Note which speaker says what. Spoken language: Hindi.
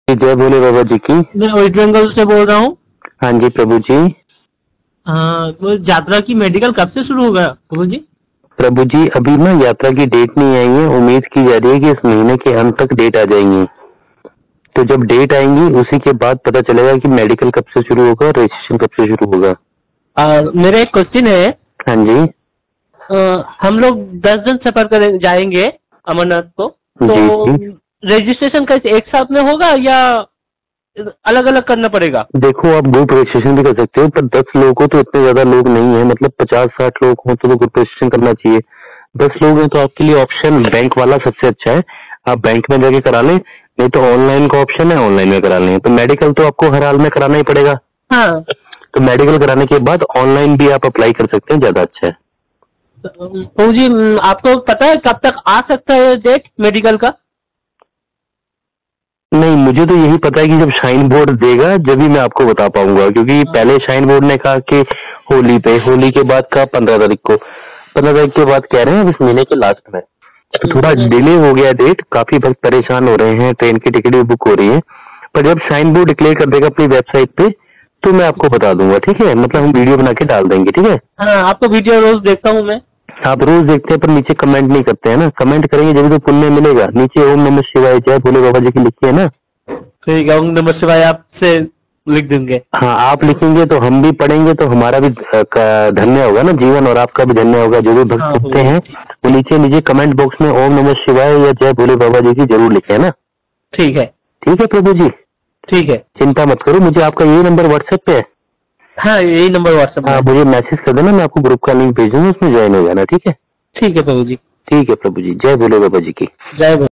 Speaker 1: जय भोले बाबा जी की।
Speaker 2: मैं वेस्ट बंगाल से बोल रहा हूँ।
Speaker 1: हाँ जी प्रभु जी।
Speaker 2: तो यात्रा की मेडिकल कब से शुरू होगा प्रभु जी?
Speaker 1: प्रभु जी अभी ना यात्रा की डेट नहीं आई है, उम्मीद की जा रही है कि इस महीने के अंत तक डेट आ जाएंगी। तो जब डेट आएंगी उसी के बाद पता चलेगा कि मेडिकल कब से शुरू होगा और रजिस्ट्रेशन कब से शुरू होगा।
Speaker 2: मेरा एक क्वेश्चन है।
Speaker 1: हाँ जी।
Speaker 2: हम लोग 10 दिन सफर कर जाएंगे अमरनाथ को, तो
Speaker 1: जी जी।
Speaker 2: रजिस्ट्रेशन कैसे एक साथ में होगा या अलग अलग करना पड़ेगा?
Speaker 1: देखो आप ग्रुप रजिस्ट्रेशन भी कर सकते हो, पर 10 लोगों को तो इतने ज्यादा लोग नहीं है, मतलब 50-60 लोग हो तो ग्रुप रजिस्ट्रेशन करना चाहिए। 10 लोग हैं तो आपके लिए ऑप्शन बैंक वाला सबसे अच्छा है। आप बैंक में जाके करा लें, नहीं तो ऑनलाइन का ऑप्शन है, ऑनलाइन में करा लें। तो मेडिकल तो आपको हर हाल में कराना ही पड़ेगा।
Speaker 2: हाँ।
Speaker 1: तो मेडिकल कराने के बाद ऑनलाइन भी आप अप्लाई कर सकते हैं, ज्यादा अच्छा है।
Speaker 2: प्रभु जी आपको पता है कब तक आ सकता है डेट मेडिकल का?
Speaker 1: नहीं, मुझे तो यही पता है कि जब शाइन बोर्ड देगा जब भी मैं आपको बता पाऊंगा, क्योंकि पहले शाइन बोर्ड ने कहा कि होली पे, होली के बाद का 15 तारीख को, 15 तारीख के बाद कह रहे हैं इस महीने के लास्ट में। तो थोड़ा डिले हो गया डेट, काफी भक्त परेशान हो रहे हैं, ट्रेन की टिकट भी बुक हो रही है। पर जब शाइन बोर्ड डिक्लेयर कर देगा अपनी वेबसाइट पे तो मैं आपको बता दूंगा, ठीक है? मतलब हम वीडियो बना के डाल देंगे, ठीक है?
Speaker 2: हाँ, आपको वीडियो रोज देखता हूँ मैं।
Speaker 1: आप रोज देखते हैं पर नीचे कमेंट नहीं करते हैं ना। कमेंट करेंगे जब तो पुण्य मिलेगा। नीचे ओम नमः शिवाय जय भोले बाबा जी की लिखी है ना।
Speaker 2: ठीक है, ओम नमः शिवाय आपसे लिख देंगे।
Speaker 1: हाँ, आप लिखेंगे तो हम भी पढ़ेंगे तो हमारा भी धन्य होगा ना जीवन, और आपका भी धन्य होगा। जो भी भक्त लिखते हैं वो नीचे कमेंट बॉक्स में ओम नमः शिवाय या जय भोले बाबा जी की जरूर लिखे, है ना?
Speaker 2: ठीक है।
Speaker 1: ठीक है प्रभु जी।
Speaker 2: ठीक है,
Speaker 1: चिंता मत करो, मुझे आपका यही नंबर व्हाट्सएप पे है।
Speaker 2: हाँ, यही नंबर व्हाट्सएप।
Speaker 1: हाँ, मुझे मैसेज कर देना, मैं आपको ग्रुप का लिंक भेज दूंगा, उसमें ज्वाइन हो जाना, ठीक है?
Speaker 2: ठीक है प्रभु जी।
Speaker 1: ठीक है प्रभु जी। जय भोले बाबा जी की।
Speaker 2: जय भोले।